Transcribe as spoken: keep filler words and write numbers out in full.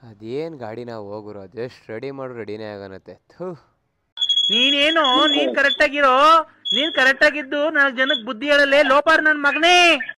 ಅದೇನ್ ಗಾಡಿ ನಾವು ಹೋಗುರು ಜಸ್ಟ್ ರೆಡಿ ಮಾಡು ರೆಡಿನೇ ಆಗನತ್ತೆ. ಥೂ ನೀನೇನು ನೀನ್ ಕರೆಕ್ಟ್ ಆಗಿರೋ, ನೀನ್ ಕರೆಕ್ಟ್ ಆಗಿದ್ದು ನಾಲ್ಕು ಜನಕ್ಕೆ ಬುದ್ಧಿ ಹೇಳಲೆ ಲೋಪಾರ್ ನನ್ ಮಗನೇ.